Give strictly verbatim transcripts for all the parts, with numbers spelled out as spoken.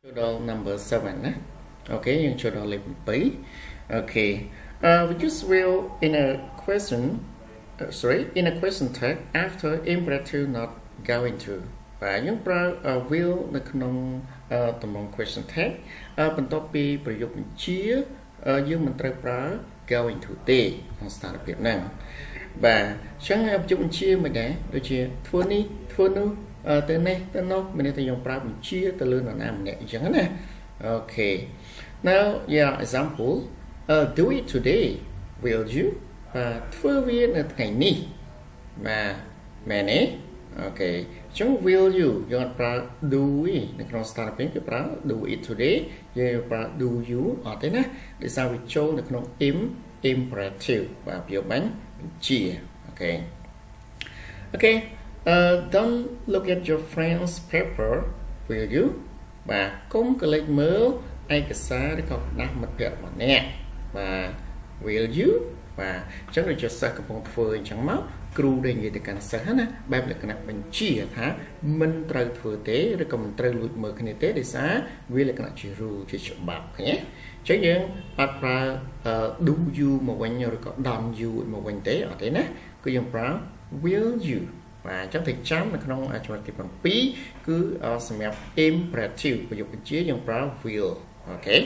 Doll number seven. Okay, you should all be. Okay. Uh, we just will in a question. Uh, sorry, in a question tag after imperative not going to. Và những pro will នៅក្នុងតំណង question tag បន្ទាប់ពីប្រយោគបញ្ជាយើងមិនត្រូវប្រើ going to ទេក្នុងស្ថានភាពហ្នឹងបាទអញ្ចឹងប្រយោគបញ្ជាមិនដែរដូចជាធ្វើនេះធ្វើនោះទៅនេះទៅនោះមានន័យថាយើងប្រើបញ្ជាទៅលើនរណាម្នាក់អញ្ចឹងណាអូខេ now yeah example uh, do it today will you បាទធ្វើវានៅថ្ងៃនេះបាទមែនទេអូខេចឹង will you យើងអត់ប្រើ do ទេនៅក្នុងស្ថានភាពគឺប្រើ do it today យើងប្រើ do you អត់ទេណាដោយសារវាចូលនៅក្នុង im imperative បាទប្រយោគបាញ់បញ្ជាអូខេអូខេ uh, don't look at your friend's paper will you បាទកុំកលេចមើលឯកសារឬក៏ក្តារមិត្តភក្តិរបស់អ្នកបាទ will you បាទអញ្ចឹងដូចជាសិស្សកំពុងធ្វើអញ្ចឹងមកគ្រូដែលនិយាយទៅកាន់សិស្សណាបែបលក្ខណៈបញ្ជាថាមិនត្រូវធ្វើទេឬក៏មិនត្រូវលួចមើលគ្នាទេដោយសារវាលក្ខណៈជា rule ជាច្បាប់ឃើញទេអញ្ចឹងយើងអត់ប្រើ do you មកវិញឬក៏ don't you មកវិញទេអត់ទេណាគឺយើងប្រើ will you បាទអញ្ចឹងទៅចាំនៅក្នុងចំណុចទីbảyគឺសម្រាប់ imperative ប្រយោគបញ្ជាយើងប្រើ will okay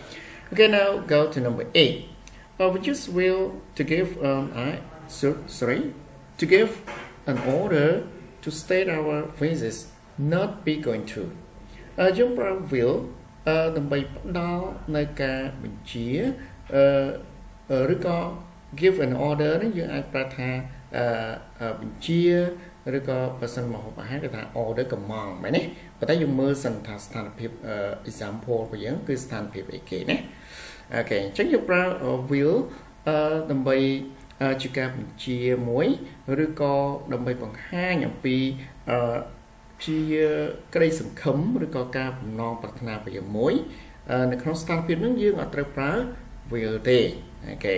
okay now go to number eight uh, we just will to give um I so sorry to give an order to state our phrases not be going to យើងប្រើ will ដើម្បីផ្ដល់នៅការបញ្ជាឬក៏ give an order នេះយើងអាចប្រើថាបញ្ជាឬក៏បើសិនមកហូបអាហារគេថា order command មែនទេប៉ុន្តែយើងមើលសិនថាស្ថានភាព example របស់យើងគឺស្ថានភាពអីគេណាអូខេអញ្ចឹងយើងប្រើ will ដើម្បីជាការបញ្ជាមួយឬក៏ដើម្បីបង្ហាញអំពីជាក្តីសង្ឃឹមឬក៏ការបំណងប្រាថ្នារបស់យើងមួយនៅក្នុងស្ថានភាពហ្នឹងយើងអត់ត្រូវប្រើ will ទេអូខេ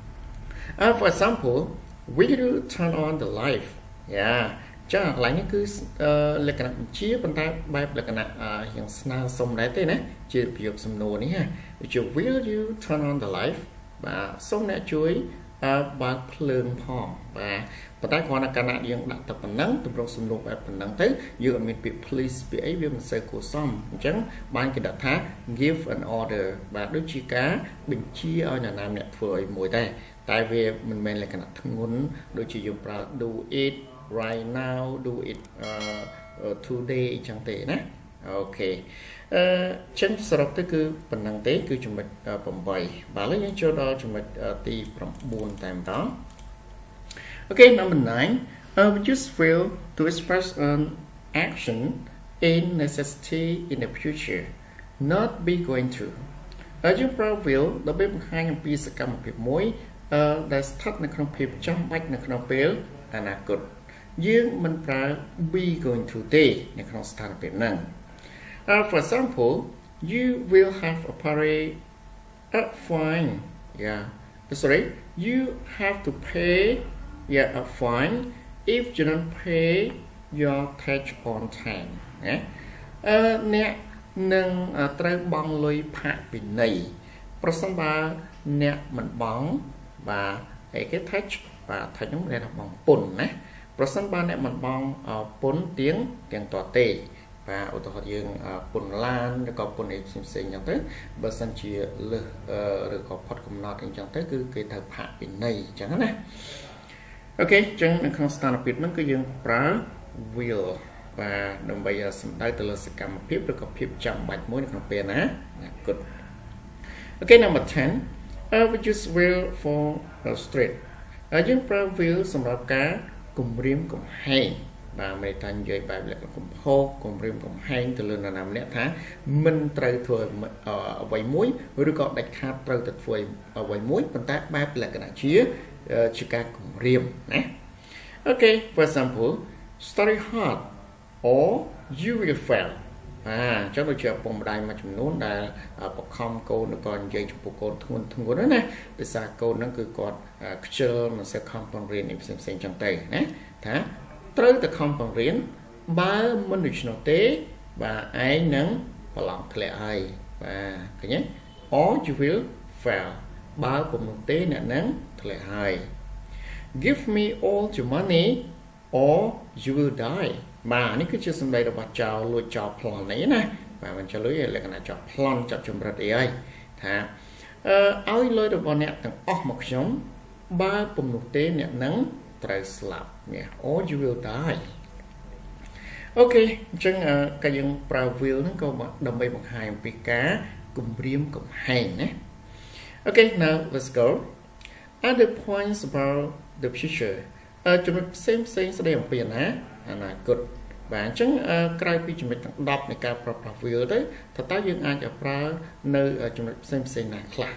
for example will you turn on the light យ៉ាចាកន្លែងនេះគឺលក្ខណៈបញ្ជាប៉ុន្តែបែបលក្ខណៈយ៉ាងស្នើសុំដែរទេណាជាប្រយោគសំណួរនេះណាជា will you turn on the light បាទសូមអ្នកជួយបើកភ្លើងផងបាទប៉ុន្តែគ្រាន់តែកាលណាយើងដាក់តែប៉ុណ្ណឹងទម្រង់សំណួរបែបប៉ុណ្ណឹងទៅយើងអត់មានពាក្យ please ពាក្យអីវាមិនសូវគួរសមអញ្ចឹងបានគេដាក់ថា give an order បាទដូចជាការបញ្ជាឲ្យនរណាម្នាក់ធ្វើអីមួយដែរតែវាមិនមែនលក្ខណៈធ្ងន់ដូចជាយើងប្រើ do it right now do it uh, uh, today អញ្ចឹងទេណាអូខេអឺចឹងសរុបទៅគឺប៉ុណ្ណឹងទេគឺចំណុចeightបាទឥឡូវយើងចូលដល់ចំណុចទីnineតែម្ដង Okay number nine uh, we just will to express an action in necessity in the future not be going to ហើយយើងប្រើ will ដើម្បីបង្ហាញអំពីសកម្មភាពមួយអឺដែលស្ថិតនៅក្នុងភាពចាំបាច់នៅក្នុងពេលអនាគតយើងមិនប្រើ be going to ទេនៅក្នុងស្ថានភាពហ្នឹង Uh, for example, you will have a party at fine. Yeah, sorry, you have to pay yeah a fine if you don't pay your tax on time. ណាអឺអ្នកនឹងត្រូវបង់លុយផាកពិន័យប្រសិនបើអ្នកមិនបង់បាទឯគេ tax បាទ tax ហ្នឹងមានថាបង់ពន្ធណាប្រសិនបើអ្នកមិនបង់ពន្ធទៀងទាំងតទេបាទឧទាហរណ៍យើងពន្ធឡានឬក៏ពន្ធអីផ្សេងៗអញ្ចឹងទៅបើសិនជាលើសឬក៏ផុតកំណត់អីចឹងទៅគឺគេត្រូវផាកពិន័យអញ្ចឹងណាអូខេអញ្ចឹងនៅក្នុងស្ថានភាពហ្នឹងគឺយើងប្រើ will បាទដើម្បីសម្ដៅទៅលើសកម្មភាពឬក៏ភាពចាំបាច់មួយនៅក្នុងពេលណាអនាគតអូខេ number ten uh, we use will for straight ហើយយើងប្រើ will សម្រាប់ការគម្រាមកំហែងបាទមេតានិយាយបែបលក្ខណៈកំហុសគម្រាមកំហែងទៅលើនរណាម្នាក់ថាមិនត្រូវធ្វើអ្វីមួយឬក៏ដាច់ខាតត្រូវតែធ្វើអ្វីមួយប៉ុន្តែបែបលក្ខណៈជាជាការគម្រាមណាអូខេ for example study hard or you will fail បាទអញ្ចឹងដូចជាពុកម្ដាយមួយចំនួនដែលបខំកូនឬក៏និយាយចំពោះកូនធ្ងន់ធ្ងរណាដោយសារកូនហ្នឹងគឺគាត់ខ្ជិលមិនសូវខំប្រឹងរៀនផ្សេងផ្សេងៗអញ្ចឹងទៅណាថាត្រូវតែខំបង្រៀនបើមិនដូច្នោះទេបាទឯងនឹងប្រឡងធ្លាក់ហើយបាទឃើញទេ or you will fail បើពុំនោះទេអ្នកនឹងធ្លាក់ហើយ give me all your money or you will die បាទនេះគឺជាសម្ដីរបស់ចៅលួចចោលប្លន់នេះណាបាទមិនចលុយលក្ខណៈចោលប្លន់ចាប់ចម្រិតអីហើយថាអឺឲ្យលុយរបស់អ្នកទាំងអស់មកខ្ញុំបើពុំនោះទេអ្នកនឹងត្រូវស្លាប់នេះ or you will die អូខេអញ្ចឹងកាលយើងប្រើ will ហ្នឹងក៏ដើម្បីបង្ហាញអំពីការគំរាមកំហែងណា Okay now let's go other points about the future ចំណុចផ្សេងផ្សេងស្ដីអំពីអនាគតបាទអញ្ចឹងក្រៅពីចំណុចទាំងដប់នៃការប្រើប្រាស់ will ទៅតើតើយើងអាចប្រើនៅចំណុចផ្សេងផ្សេងណាខ្លះ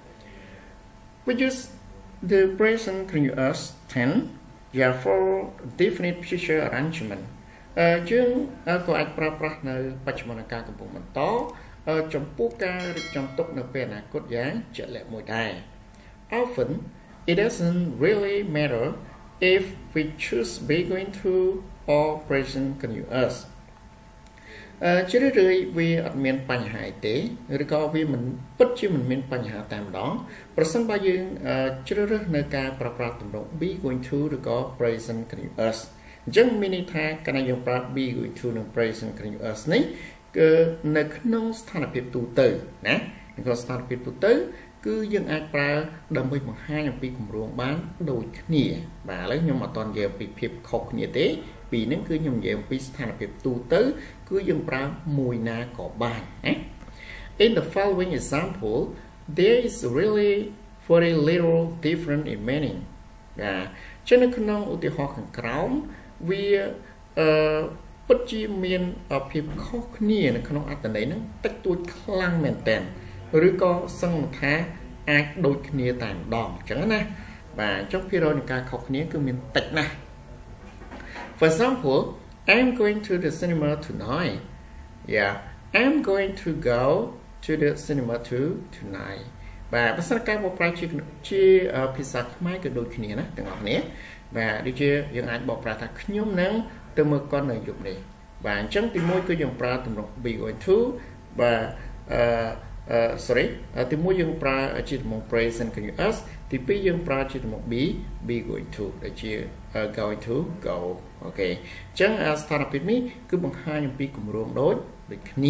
we use the present continuous tense yeah for definite future arrangement យើងក៏អាចប្រើប្រាស់នៅបច្ចុប្បន្នកាលកំពុងបន្តចំពោះការរៀបចំទុកនៅពេលអនាគតយ៉ាងជាក់លាក់មួយដែរ often it doesn't really matter if we choose be going to or present continuous អឺជារឿយៗវាអត់មានបញ្ហាទេឬក៏វាមិនពិតជាមិនមានបញ្ហាតែម្ដងប្រសិនបើយើងជ្រើសរើសនៅការប្រើប្រាស់ទម្រង់ be going to ឬក៏ present continuous អញ្ចឹងមានន័យថាកាលណាយើងប្រើ be going to និង present continuous នេះគឺនៅក្នុងស្ថានភាពទូទៅណានៅក្នុងស្ថានភាពទូទៅគឺយើងអាចប្រើដើម្បីបង្ហាញអំពីគម្រោងបានដូចគ្នាបាទឥឡូវខ្ញុំអត់តន់និយាយអំពីភាពខុសគ្នាទេពីហ្នឹងគឺខ្ញុំនិយាយអំពីស្ថានភាពទូទៅគឺយើងប្រើមួយណាក៏បានណា In the following example there is really very little different in meaning បាទចឹងនៅក្នុងឧទាហរណ៍ខាងក្រោមវាអឺពិតជាមានភាពខុសគ្នានៅក្នុងអត្ថន័យហ្នឹងតិចតួចខ្លាំងមែនតើឬក៏សឹងថាអាចដូចគ្នាតែម្ដងអញ្ចឹងណាបាទចុះភាគរយនៃការខុសគ្នាគឺមានតិចណាស់ For example I'm going to the cinema tonight yeah I'm going to go to the cinema too tonight បាទភាសាការបកប្រែជាជាភាសាខ្មែរក៏ដូចគ្នាណាទាំងអស់គ្នាបាទដូចជាយើងអាចបកប្រែថាខ្ញុំនឹងទៅមើលកុននៅយប់នេះបាទអញ្ចឹងទីមួយគឺយើងប្រើទម្រង់ be going to បាទអឺអឺ sorry ទីមួយយើងប្រើជាទម្រង់ present continuous ទីពីរយើងប្រើជាទម្រង់ be be going to ដែលជា going to go អូខេអញ្ចឹងស្ថានភាពនេះគឺបង្ហាញអំពីគម្រោងដូចដូចគ្នា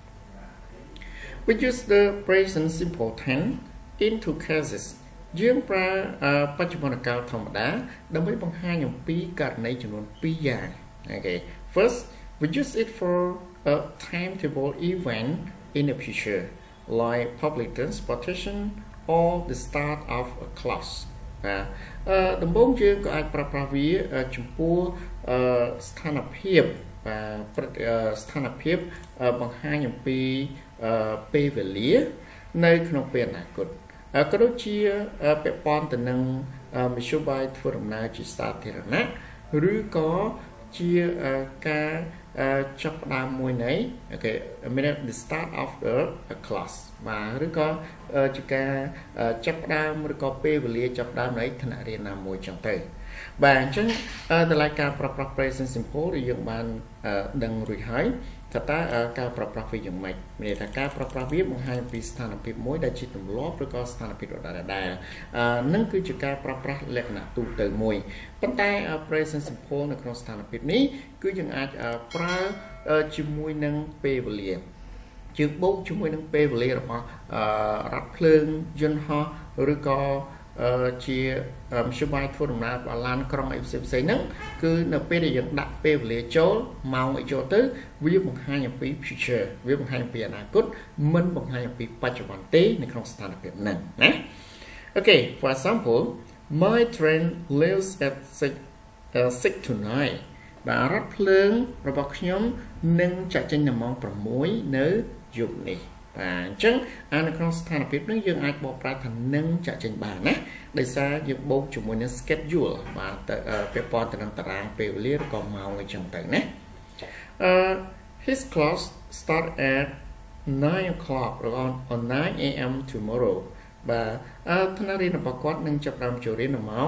we use the present simple tense in two cases យើងប្រើបច្ចុប្បន្នកាលធម្មតាដើម្បីបង្ហាញអំពីករណីចំនួនពីរយ៉ាងអូខេ first we use it for a timetable event in the future like public transportation or the start of a class បាទអឺដំបូងយើងក៏អាចប្រើប្រាស់វាចំពោះអឺស្ថានភាពបាទស្ថានភាពបង្ហាញអំពីពេលវេលានៅក្នុងពេលអនាគតក៏ដូចជាពាក់ព័ន្ធទៅនឹងមធ្យោបាយធ្វើដំណើរជាសាធារណៈឬក៏ជាការចាប់ផ្ដើមមួយនៃអូខេ the start of the class បាទឬក៏ជាការចាប់ផ្ដើមឬក៏ពេលវេលាចាប់ផ្ដើមនៃថ្នាក់រៀនណាមួយចឹងទៅបាទអញ្ចឹងតម្លៃការប្រើប្រាស់ present simple ដែលយើងបានដឹងរួចហើយថាតើការប្រើប្រាស់វាយ៉ាងម៉េចមានន័យថាការប្រើប្រាស់វាបង្ហាញពីស្ថានភាពមួយដែលជាទម្លាប់ឬក៏ស្ថានភាពដដែលដែលនឹងគឺជាការប្រើប្រាស់លក្ខណៈទូទៅមួយប៉ុន្តែ present simple នៅក្នុងស្ថានភាពនេះគឺយើងអាចប្រើជាមួយនឹងពេលវេលាយើងបូកជាមួយនឹងពេលវេលារបស់រថភ្លើងយន្តហោះឬក៏ជាមធ្យោបាយធ្វើដំណើរបឡានក្រុងអីផ្សេងផ្សេងហ្នឹងគឺនៅពេលដែលយើងដាក់ពេលវេលាចូលម៉ោងអីចូលទៅវាបង្ហាញអំពី future វាបង្ហាញអំពីអនាគតមិនបង្ហាញអំពីបច្ចុប្បន្នទេនៅក្នុងស្ថានភាពហ្នឹងណា Okay for example my train leaves at six uh, six tonight បាទរថភ្លើងរបស់ខ្ញុំនឹងចាក់ចេញនៅម៉ោង6នៅយប់នេះបាទអញ្ចឹងនៅក្នុងស្ថានភាពនេះយើងអាចបកប្រែថានឹងចាក់ចេញបានណាដោយសារយើងបូកជាមួយនឹង schedule បាទពាក់ព័ន្ធទៅនឹងតារាងពេលវេលាឬក៏ម៉ោងអីចឹងទៅណាអឺ his class start at nine o'clock on nine a m tomorrow បាទថ្នាក់រៀនរបស់គាត់នឹងចាប់ផ្ដើមចូលរៀននៅម៉ោង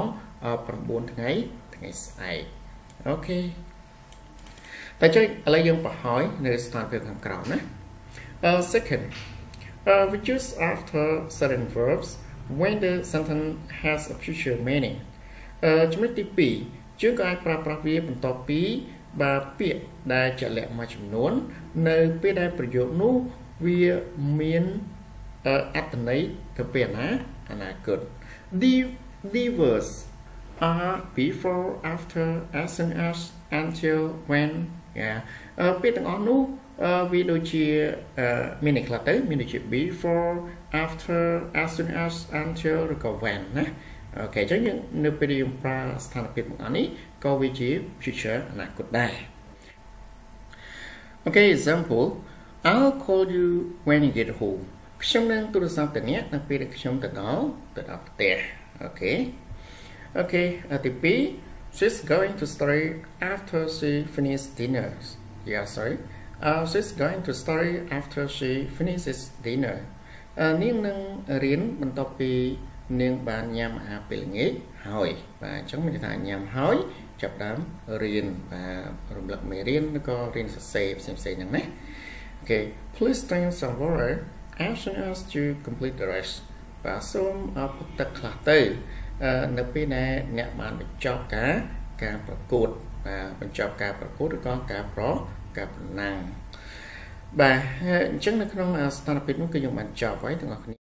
9ថ្ងៃថ្ងៃស្អែកអូខេតែចុចឥឡូវយើងបង្ហើយនៅស្ថានភាពខាងក្រោមណា uh, second uh, we use after certain verbs when the sentence has a future meaning ចំណុចទីពីរយើងក៏អាចប្រើប្រាស់វាបន្ទាប់ពីបើពាក្យដែលជាក់លាក់មួយចំនួននៅពេលដែលប្រយោគនោះវាមានអត្ថន័យទៅពេលណាអនាគត the the verbs are before after as soon as until when ពេលទាំងអស់នោះវាដូចជាមានន័យខ្លះទៅមានដូចជា before after as soon as until ឬក៏ when ណាអូខេអញ្ចឹងយើងនៅពេលយើងប្រើស្ថានភាពទាំងអស់នេះក៏វាជា future អនាគតដែរ Okay example I'll call you when you get home ខ្ញុំនឹងទូរស័ព្ទទៅអ្នកនៅពេលដែលខ្ញុំទៅដល់ទៅដល់ផ្ទះអូខេអូខេទីពីរ she's going to study after she finishes dinner yeah sorry uh, she's going to study after she finishes dinner នាងនឹងរៀនបន្ទាប់ពីនាងបានញ៉ាំអាហារពេលល្ងាចហើយបាទអញ្ចឹងមានន័យថាញ៉ាំហើយចាប់ដើមរៀនបាទរំលឹកមេរៀនឬក៏រៀនសរសេរផ្សេងៗហ្នឹងណា Okay please drink some water as soon as you complete the rest បាទសូមអពុទឹកខ្លះទៅនៅពេលដែលអ្នកបានបញ្ចប់ការការប្រកួតបាទបញ្ចប់ការប្រកួតឬក៏ការប្រការប្រណាំងបាទអញ្ចឹងនៅក្នុងស្ថានភាពនោះគឺយើងបានចប់ហើយទាំងអស់គ្នា